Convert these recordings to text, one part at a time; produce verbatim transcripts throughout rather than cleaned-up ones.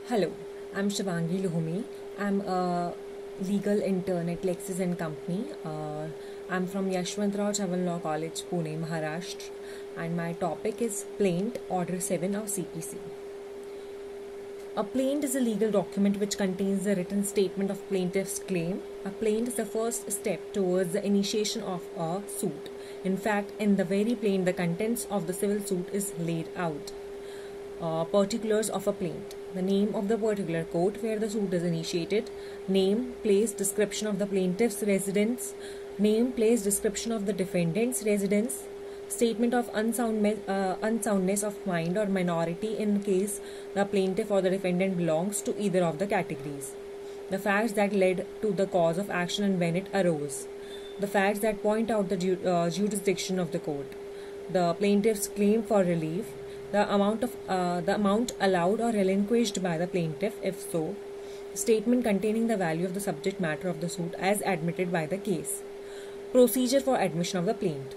Hello, I'm Shivangi Luhumi. I'm a legal intern at Lexis and Company. Uh, I'm from Yashwantrao Chavan Law College, Pune, Maharashtra, and my topic is Plaint Order seven of C P C. A plaint is a legal document which contains the written statement of plaintiff's claim. A plaint is the first step towards the initiation of a suit. In fact, in the very plaint, the contents of the civil suit is laid out. Uh, particulars of a plaint: the name of the particular court where the suit is initiated, name, place, description of the plaintiff's residence, name, place, description of the defendant's residence, statement of unsound, uh, unsoundness of mind or minority in case the plaintiff or the defendant belongs to either of the categories, the facts that led to the cause of action and when it arose, the facts that point out the ju- uh, jurisdiction of the court, the plaintiff's claim for relief, the amount of uh, the amount allowed or relinquished by the plaintiff, if so, statement containing the value of the subject matter of the suit as admitted by the case, procedure for admission of the plaint.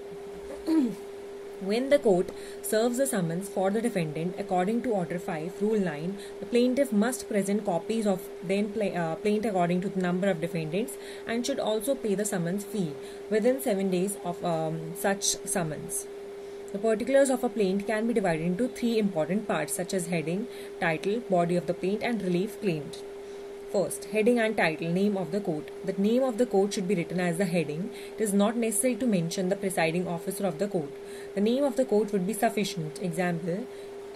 When the court serves the summons for the defendant according to Order five, Rule nine, the plaintiff must present copies of then pla- uh, plaint according to the number of defendants and should also pay the summons fee within seven days of um, such summons. The particulars of a plaint can be divided into three important parts such as heading, title, body of the plaint and relief claimed. First, heading and title, name of the court. The name of the court should be written as the heading. It is not necessary to mention the presiding officer of the court. The name of the court would be sufficient. Example,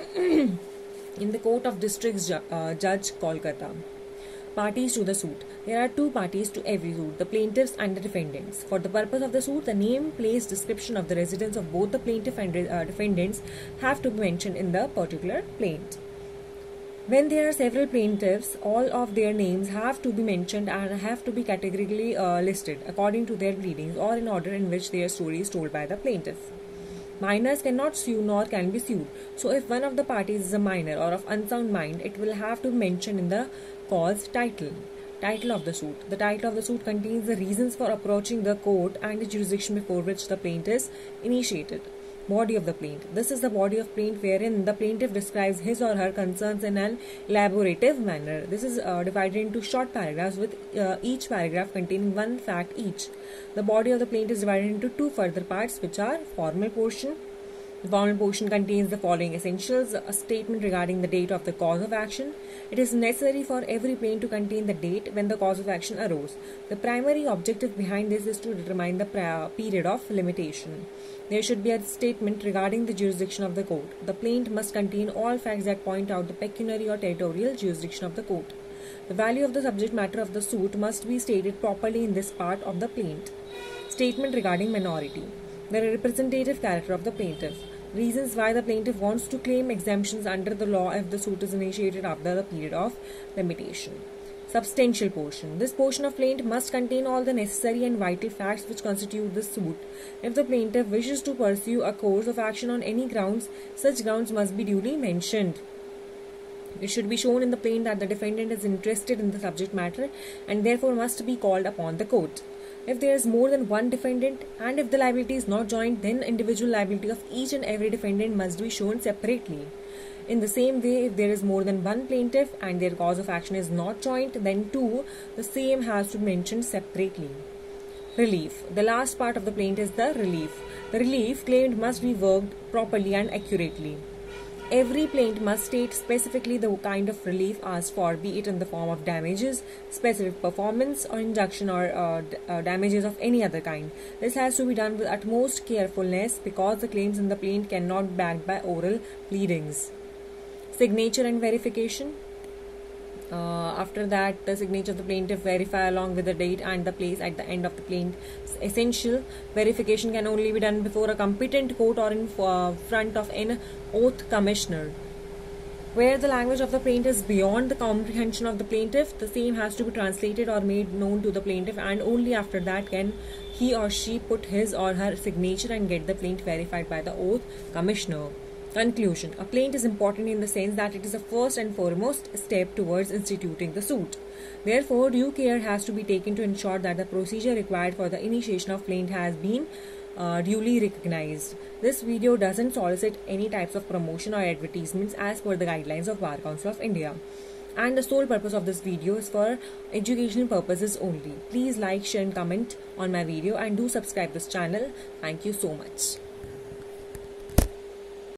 in the Court of District Ju- uh, Judge, Kolkata. Parties to the suit. There are two parties to every suit, the plaintiffs and the defendants. For the purpose of the suit, the name, place, description of the residence of both the plaintiff and uh, defendants have to be mentioned in the particular plaint. When there are several plaintiffs, all of their names have to be mentioned and have to be categorically uh, listed according to their pleadings or in order in which their story is told by the plaintiff. Minors cannot sue nor can be sued. So if one of the parties is a minor or of unsound mind, it will have to be mentioned in the cause title. Title of the suit. The title of the suit contains the reasons for approaching the court and the jurisdiction before which the plaint is initiated. Body of the plaint. This is the body of plaint wherein the plaintiff describes his or her concerns in an elaborative manner. This is uh, divided into short paragraphs with uh, each paragraph containing one fact each. The body of the plaint is divided into two further parts which are formal portion. The formal portion contains the following essentials: a statement regarding the date of the cause of action. It is necessary for every plaint to contain the date when the cause of action arose. The primary objective behind this is to determine the period of limitation. There should be a statement regarding the jurisdiction of the court. The plaint must contain all facts that point out the pecuniary or territorial jurisdiction of the court. The value of the subject matter of the suit must be stated properly in this part of the plaint. Statement regarding minority. The representative character of the plaintiff. Reasons why the plaintiff wants to claim exemptions under the law if the suit is initiated after the period of limitation. Substantial portion. This portion of plaint must contain all the necessary and vital facts which constitute the suit. If the plaintiff wishes to pursue a course of action on any grounds, such grounds must be duly mentioned. It should be shown in the plaint that the defendant is interested in the subject matter and therefore must be called upon the court. If there is more than one defendant and if the liability is not joint, then individual liability of each and every defendant must be shown separately. In the same way, if there is more than one plaintiff and their cause of action is not joint, then too, the same has to be mentioned separately. Relief. The last part of the plaint is the relief. The relief claimed must be worked properly and accurately. Every plaint must state specifically the kind of relief asked for, be it in the form of damages, specific performance or injunction or uh, d- uh, damages of any other kind. This has to be done with utmost carefulness because the claims in the plaint cannot be backed by oral pleadings. Signature and verification. Uh, after that, the signature of the plaintiff verify along with the date and the place at the end of the plaint is essential. Verification can only be done before a competent court or in uh, front of an oath commissioner. Where the language of the plaint is beyond the comprehension of the plaintiff, the same has to be translated or made known to the plaintiff, and only after that can he or she put his or her signature and get the plaint verified by the oath commissioner. Conclusion. A plaint is important in the sense that it is the first and foremost step towards instituting the suit. Therefore, due care has to be taken to ensure that the procedure required for the initiation of plaint has been uh, duly recognized. This video doesn't solicit any types of promotion or advertisements as per the guidelines of Bar Council of India. and the sole purpose of this video is for educational purposes only. Please like, share and comment on my video and do subscribe this channel. Thank you so much.